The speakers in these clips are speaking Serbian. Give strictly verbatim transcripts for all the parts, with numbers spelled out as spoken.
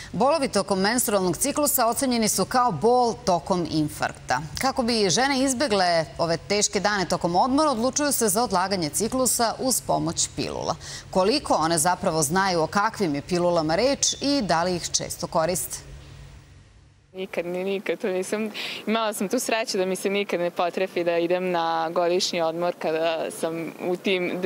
Bolovi tokom menstrualnog ciklusa ocenjeni su kao bol tokom infarkta. Kako bi žene izbegle ove teške dane tokom odmora, odlučuju se za odlaganje ciklusa uz pomoć pilula. Koliko one zapravo znaju o kakvim je pilulama reč i da li ih često koriste? Nikad, ni nikad. To nisam, imala sam tu sreću da mi se nikad ne potrefi da idem na godišnji odmor kada sam u tim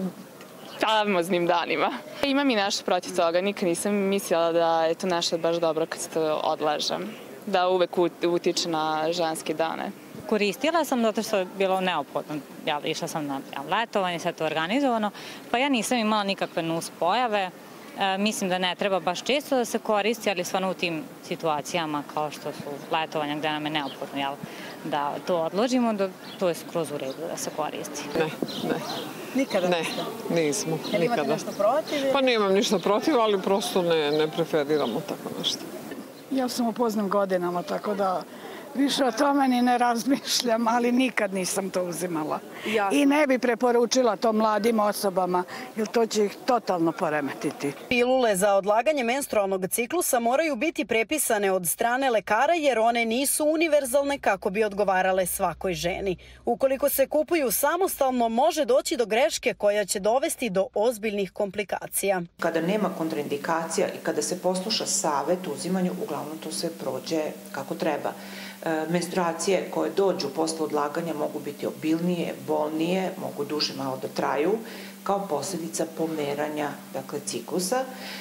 famoznim danima. Imam i nešto protiv toga. Nikad nisam mislila da je to nešto baš dobro kad se to odlažem. Da uvek utiče na ženske dane. Koristila sam zato što je bilo neophodno. Ja, išla sam na letovanje, sve to organizovano, pa ja nisam imala nikakve nus pojave. E, mislim da ne treba baš često da se koristi, ali stvarno u tim situacijama kao što su letovanja gde nam je neophodno jel, da to odložimo, da to je skroz u redu da se koristi. Ne, ne. Nikada? Ne, nismo. Jel imate nešto protiv? Pa nemam ništa protiv, ali prosto ne, ne preferiramo tako nešto. Ja sam u poznim godinama, tako da više o tome ni ne razmišljam, ali nikad nisam to uzimala. I ne bi preporučila to mladim osobama, jer to će ih totalno poremetiti. Pilule za odlaganje menstrualnog ciklusa moraju biti prepisane od strane lekara jer one nisu univerzalne kako bi odgovarale svakoj ženi. Ukoliko se kupuju samostalno, može doći do greške koja će dovesti do ozbiljnih komplikacija. Kada nema kontraindikacija i kada se posluša savet u uzimanju, uglavnom to sve prođe kako treba. Menstruacije koje dođu posle odlaganja mogu biti obilnije, bolnije, mogu duže malo da traju, kao posljedica pomeranja dakle, ciklusa.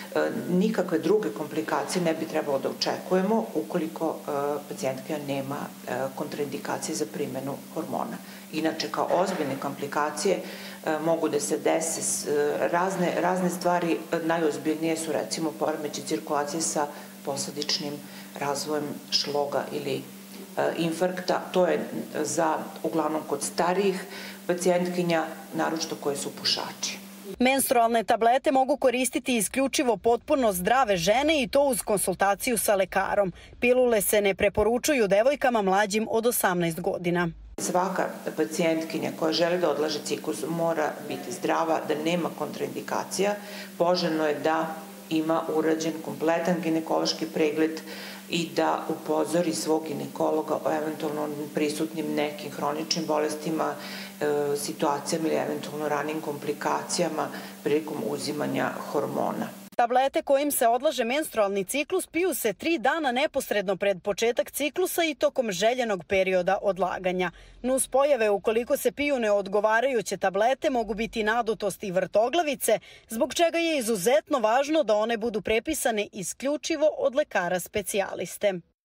Nikakve druge komplikacije ne bi trebalo da očekujemo ukoliko pacijentkinja nema kontraindikacije za primjenu hormona. Inače, kao ozbiljne komplikacije mogu da se dese razne, razne stvari. Najozbiljnije su recimo poremećaj cirkulacije sa posledičnim razvojem šloga ili infarkta. To je za uglavnom kod starijih pacijentkinja, naročito koje su pušači. Menstrualne tablete mogu koristiti isključivo potpuno zdrave žene i to uz konsultaciju sa lekarom. Pilule se ne preporučuju devojkama mlađim od osamnaest godina. Svaka pacijentkinja koja želi da odlaže ciklus mora biti zdrava, da nema kontraindikacija. Poželjno je da ima urađen kompletan ginekološki pregled i da upozori svog ginekologa o eventualno prisutnim nekim hroničnim bolestima, situacijama ili eventualno ranim komplikacijama prilikom uzimanja hormona. Tablete kojim se odlaže menstrualni ciklus piju se tri dana neposredno pred početak ciklusa i tokom željenog perioda odlaganja. Nus pojave ukoliko se piju neodgovarajuće tablete mogu biti nadutost i vrtoglavice, zbog čega je izuzetno važno da one budu prepisane isključivo od lekara specijaliste.